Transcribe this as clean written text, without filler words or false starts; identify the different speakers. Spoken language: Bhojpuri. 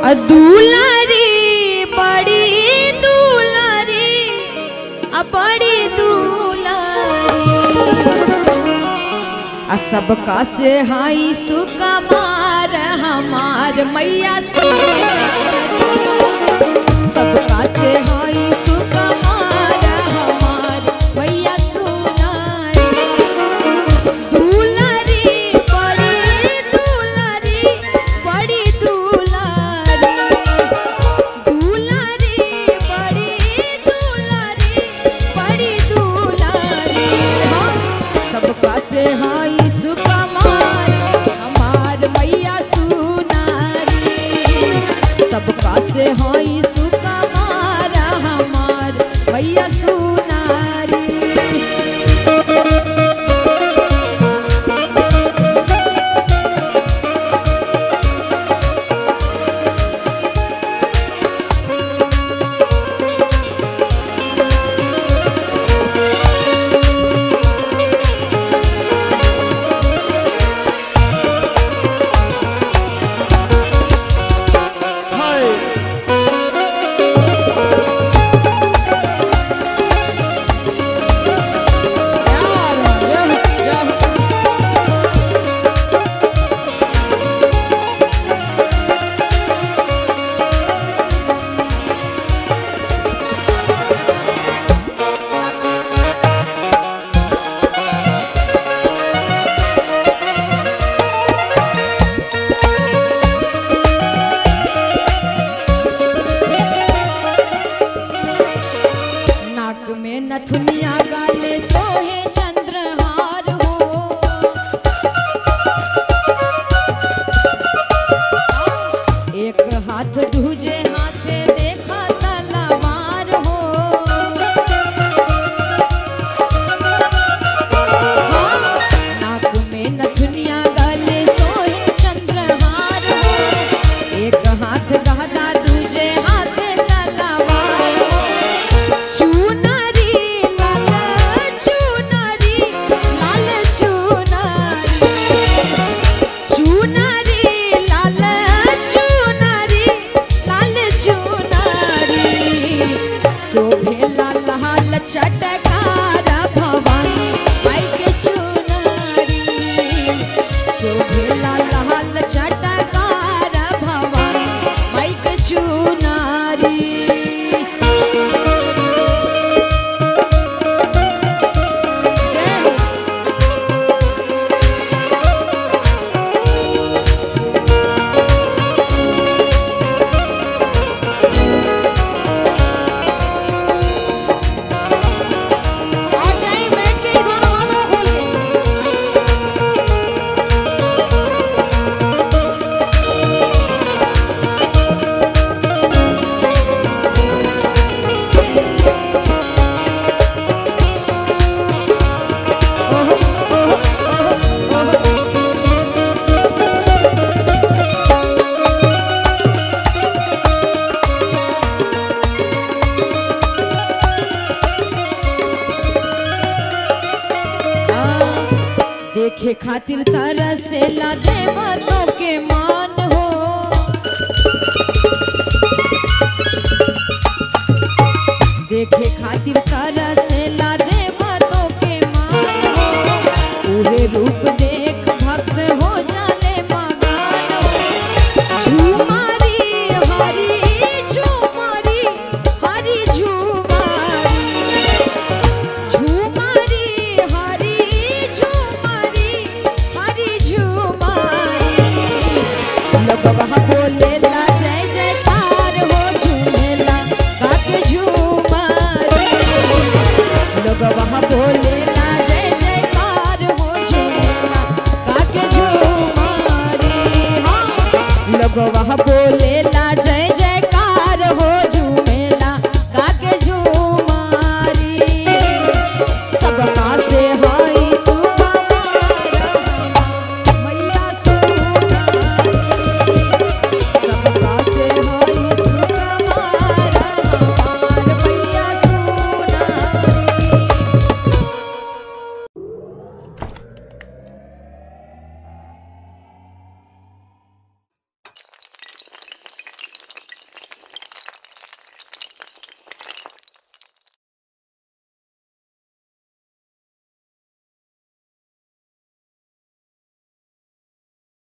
Speaker 1: दुलारी बड़ी दुलारी बड़ी दुलारी सबका से हाई सुकमार हमार मैया सबका से हाई सुकमार हमार मैया दुलारी बड़ी दुलारी बड़ी दुलारी दुलारी बड़ी दुलारी बड़ी दुलारी सबका से हाई सुकमार हमार मैया सुनारी सबका से हाई सुकमार हमार मैया सुनारी नथुनिया गाले सोहे चंद्रहार हो एक हाथ दूजे हाथे देखा तलवार हो नाक में नथुनिया गाले सोहे चंद्रहार हो एक हाथ गहदा दूजे हाथे तलवार हो चटकार भवन माई के चुनारी शोभेला लाल चटकार भवन माई के चुनारी देखे खातिर तरसेला देवतों के मान हो देखे खातिर तरसेला